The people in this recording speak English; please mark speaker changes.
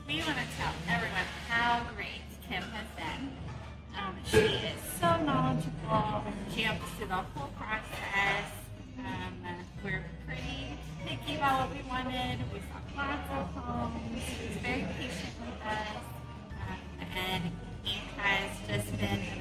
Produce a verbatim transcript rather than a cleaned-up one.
Speaker 1: we want to tell everyone how great Kim has been. Um, she is so knowledgeable. She helped us through the whole process. Um, we're pretty picky about what we wanted. We saw lots of homes. She was very patient with us. Um, and he has just been